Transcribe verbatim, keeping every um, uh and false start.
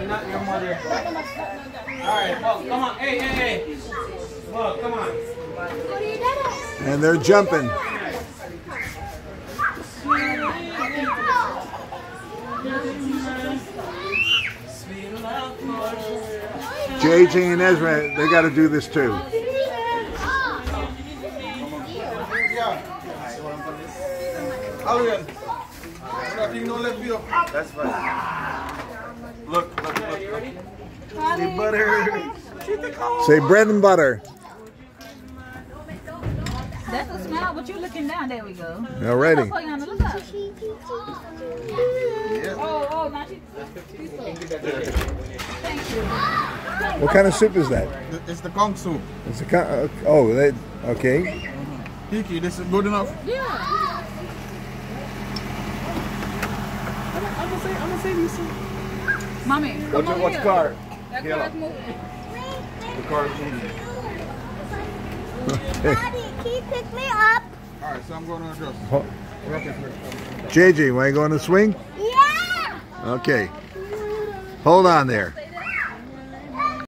not your mother. Alright, well, come on. Hey, hey, hey. Well, come on. And they're jumping. J J and Ezra, they got to do this too. That's fine. Look, look, look, look. The butter. Say bread and butter. That's a smile, but you're looking down. There we go. Alrighty. Look up. Oh, oh, now she's Thank you. What kind of soup is that? It's the Kong soup. It's a con uh, oh, that, okay. Kiki, this is good enough? Yeah. I'm gonna say, I'm gonna say these. Mommy, come What's, over what's here. car? That Yeah. car's moving. The car is moving. Daddy, can you pick me up? Alright, so I'm going to adjust. J J, want to go on the swing? Yeah! Okay. Hold on there.